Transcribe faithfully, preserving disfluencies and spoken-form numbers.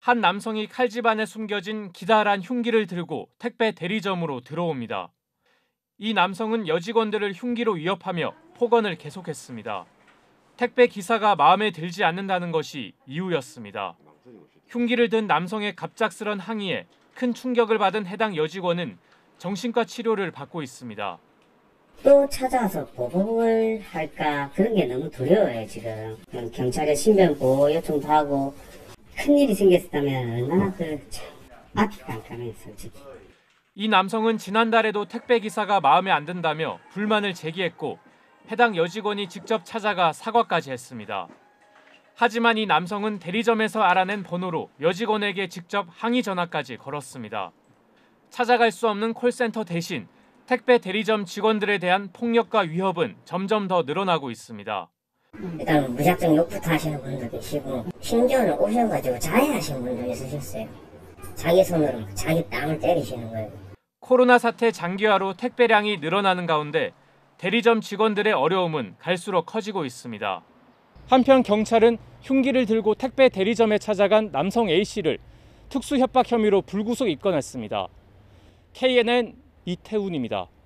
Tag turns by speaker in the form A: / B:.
A: 한 남성이 칼집 안에 숨겨진 기다란 흉기를 들고 택배 대리점으로 들어옵니다. 이 남성은 여직원들을 흉기로 위협하며 폭언을 계속했습니다. 택배 기사가 마음에 들지 않는다는 것이 이유였습니다. 흉기를 든 남성의 갑작스런 항의에 큰 충격을 받은 해당 여직원은 정신과 치료를 받고 있습니다.
B: 또 찾아와서 보복을 할까 그런 게 너무 두려워요. 지금 경찰에 신변 보호 요청도 하고 큰일이 생겼다면 얼마나 그 참 앞이 깜깜해요 솔직히.
A: 이 남성은 지난달에도 택배 기사가 마음에 안 든다며 불만을 제기했고 해당 여직원이 직접 찾아가 사과까지 했습니다. 하지만 이 남성은 대리점에서 알아낸 번호로 여직원에게 직접 항의 전화까지 걸었습니다. 찾아갈 수 없는 콜센터 대신 택배 대리점 직원들에 대한 폭력과 위협은 점점 더 늘어나고 있습니다.
B: 일단 무작정 욕부터 하시는 분도 계시고 심지어는 오셔가지고 자해하시는 분도 있으셨어요. 자기 손으로 자기 땀을 때리시는 거예요.
A: 코로나 사태 장기화로 택배량이 늘어나는 가운데 대리점 직원들의 어려움은 갈수록 커지고 있습니다. 한편 경찰은 흉기를 들고 택배 대리점에 찾아간 남성 A씨를 특수협박 혐의로 불구속 입건했습니다. 케이엔엔 이태훈입니다.